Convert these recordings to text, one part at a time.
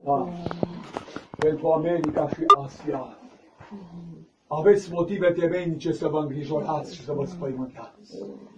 Da. Pentru America și Asia. Aveți motive temeinice să vă îngrijorați și să vă spăimântați.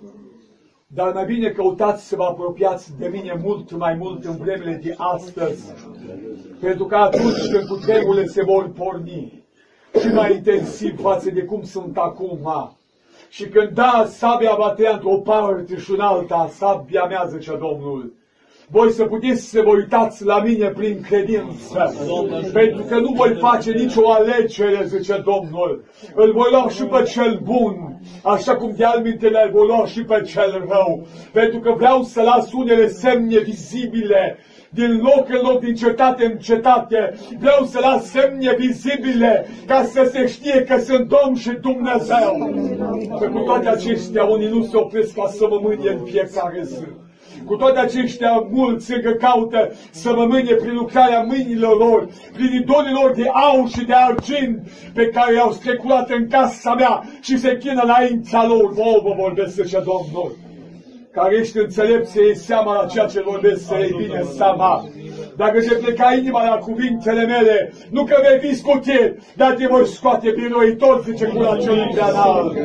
Dar mai bine căutați să vă apropiați de mine mult mai mult în vremele de astăzi. Pentru că atunci când cutremurile se vor porni și mai intensiv față de cum sunt acum. Și când sabia va tăia într-o parte și în alta, sabia mea, zice Domnul, voi să puteți să vă uitați la mine prin credință, pentru că nu voi face nicio alegere, zice Domnul. Îl voi lua și pe cel bun, așa cum de altmintele îl voi lua și pe cel rău, pentru că vreau să las unele semne vizibile, din loc în loc, din cetate în cetate, vreau să las semne vizibile, ca să se știe că sunt Domn și Dumnezeu. Că cu toate acestea, unii nu se opresc ca să mă mânie în fiecare zi. Cu toate aceștia, mulți încă caută să mă mânie prin lucrarea mâinilor lor, prin idolilor de aur și de argint pe care i-au strecurat în casa mea și se chină înaintea lor. Vă vorbesc, zice Domnul. Care ești înțelept să iei seama la ceea ce vorbesc, să iei bine seama. Dacă te pleca inima la cuvintele mele, nu că vei fi scutit, dar te voi scoate biruitor, zice gura celui prea înalt.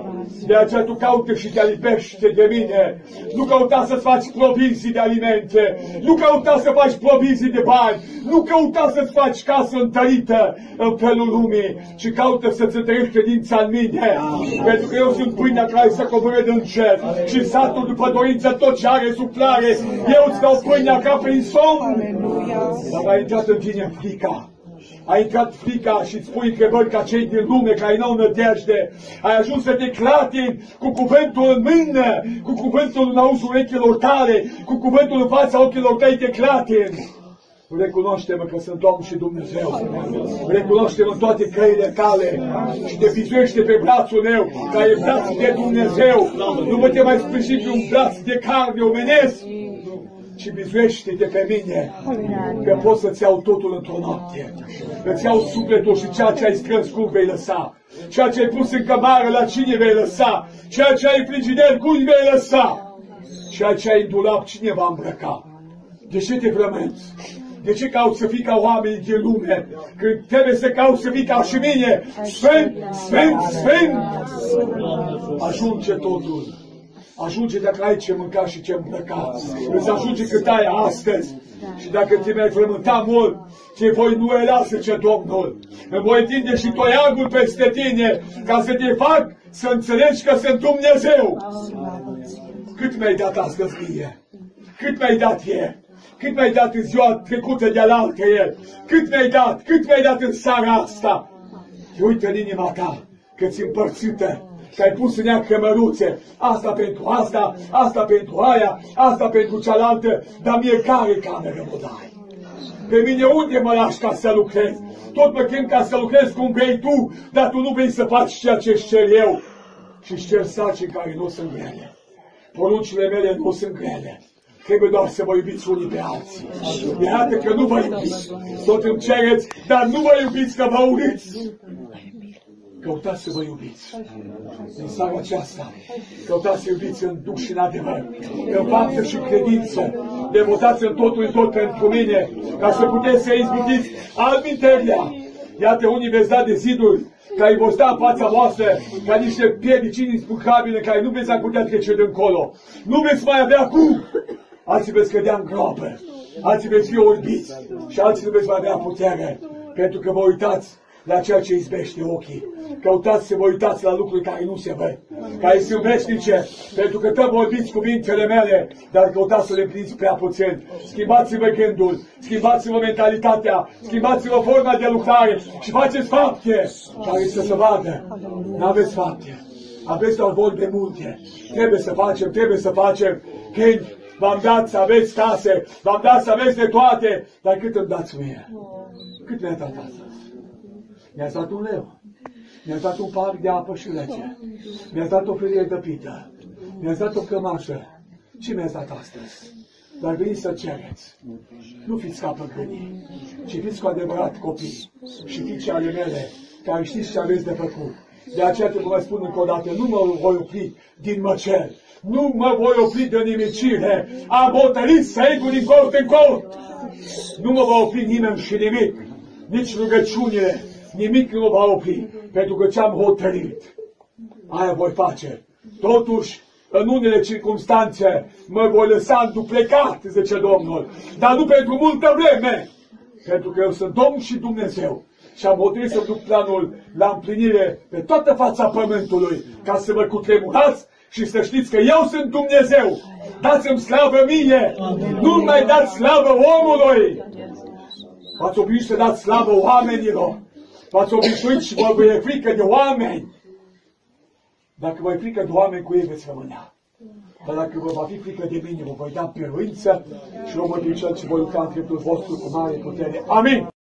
De aceea tu caută și te lipește de mine. Nu căuta să-ți faci provizii de alimente. Nu căuta să faci provizii de bani. Nu căuta să-ți faci casă întărită în felul lumii. Ci caută să-ți întărești credința în mine. Pentru că eu sunt pâinea care se coboră din cer. Și satul după dorință tot ce are suflare. Eu îți dau pâinea ca prin somn. Dar a intrat în tine frica. A intrat frica și îți pui întrebări ca cei din lume care n-au nădejde. Ai ajuns să te clatini cu cuvântul în mână, cu cuvântul în auzul urechilor tale, cu cuvântul în fața ochilor tăi te clatini. Recunoaște-mă că sunt Domn și Dumnezeu. Recunoaște-mă în toate căile tale și te bizuiește pe brațul meu, care e braț de Dumnezeu. Nu mă te mai sprijini pe un braț de carne omenesc, și bizuiește-te pe mine, că pot să-ți iau totul într-o noapte. Îți iau sufletul și ceea ce ai strâns, cum vei lăsa? Ceea ce ai pus în cămară, la cine vei lăsa? Ceea ce ai în frigider, cum vei lăsa? Ceea ce ai în dulap, cine va îmbrăca? De ce te frămânți? De ce cauți să fii ca oamenii din lume? Când trebuie să cauți să fii ca și mine? Sfânt, Sfânt, Sfânt! Ajunge totul. Ajunge dacă ai ce mânca și ce îmbrăca. Îți ajunge cât ai astăzi. Și dacă te mai frământa mult, te voi nuela, zice Domnul. Îmi voi întinde și toiagul peste tine, ca să te fac să înțelegi că sunt Dumnezeu. Cât mi-ai dat astăzi mie? Cât mi-ai dat ieri? Cât mi-ai dat în ziua trecută de-alaltă ieri? Cât mi-ai dat? Cât mi-ai dat în seara asta? Te uită în inima ta, că-ți împărțită, că ai pus în ea cămăruțe, asta pentru asta, asta pentru aia, asta pentru cealaltă, dar mie care cameră mă dai? Pe mine unde mă lași ca să lucrez? Tot mă chem ca să lucrez cum vrei tu, dar tu nu vrei să faci ceea ce-ți cer eu. Și-ți cer sarcini care nu sunt grele. Poruncile mele nu sunt grele. Trebuie doar să vă iubiți unii pe alții. Iată că nu vă iubiți. Tot îmi cereți, dar nu vă iubiți, că vă uriți. Căutați să vă iubiți. În seara aceasta, căutați să iubiți în duh și în adevăr, în faptă și credință. Devotați în totul tot pentru mine, ca să puteți să izbutiți alminteria. Iată, unii veți da de ziduri care vor sta în fața voastră ca niște piedici inexplicabile care nu veți mai putea trece de încolo. Nu veți mai avea cum. Alții veți cădea în groapă, alții veți fi orbiți și alții nu veți mai avea putere, pentru că vă uitați la ceea ce izbește ochii. Căutați să vă uitați la lucruri care nu se văd, care sunt veșnice, pentru că tot vorbiți cuvintele mele, dar căutați să le împliniți prea puțin. Schimbați-vă gândul, schimbați-vă mentalitatea, schimbați-vă forma de lucrare și faceți fapte care să se vadă. N-aveți fapte, aveți doar vorbe multe. Trebuie să facem, când v-am dat să aveți case, v-am dat să aveți de toate, dar cât îmi dați mie? Cât mi-a dat astăzi? Mi-ați dat un leu. Mi-ați dat un pahar de apă și lege. Mi-ați dat o felie de pită. Mi-ați dat o cămașă. Ce mi-ați dat astăzi? Dar veniți să cereți. Nu fiți ca păgânii, ci fiți cu adevărat copii și fiice ale mele, care știți ce aveți de făcut. De aceea trebuie să spun încă o dată, nu mă voi opri din măcel. Nu mă voi opri de nimicire. Am hotărât să iei din cort în cort. Nu mă va opri nimeni și nimic. Nici rugăciunile. Nimic nu mă va opri. Pentru că ce-am hotărât, aia voi face. Totuși, în unele circunstanțe, mă voi lăsa înduplecat, zice Domnul. Dar nu pentru multă vreme. Pentru că eu sunt Domn și Dumnezeu. Și am hotărât să duc planul la împlinire pe toată fața pământului. Ca să vă cutremurați și să știți că eu sunt Dumnezeu. Dați-mi slavă mie. Nu mai dați slavă omului. V-ați obișnuit să dați slavă oamenilor. V-ați obișnuit și vă e frică de oameni. Dacă vă e frică de oameni, cu ei veți rămânea. Dar dacă vă va fi frică de mine, vă voi da biruință și vă voi fi cel ce voi lucra în dreptul vostru cu mare putere. Amin.